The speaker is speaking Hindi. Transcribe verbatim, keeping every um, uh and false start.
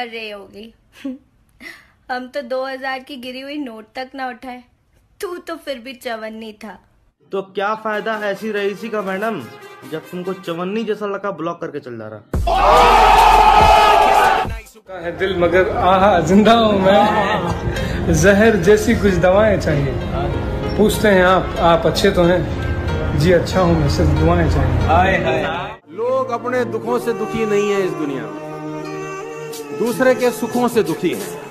कर रही होगी। हम तो दो हजार की गिरी हुई नोट तक ना उठाए, तू तो फिर भी चवन्नी था। तो क्या फायदा ऐसी रईसी का मैडम, जब तुमको चवन्नी जैसा लड़का ब्लॉक करके चल जा रहा है दिल मगर आहा जिंदा हूँ मैं, जहर जैसी कुछ दवाएं चाहिए। पूछते हैं आप आप अच्छे तो हैं? जी अच्छा हूँ मैं, सिर्फ दुआएं चाहिए। हाय हाय। लोग अपने दुखों से दुखी नहीं है इस दुनिया में, दूसरे के सुखों से दुखी है।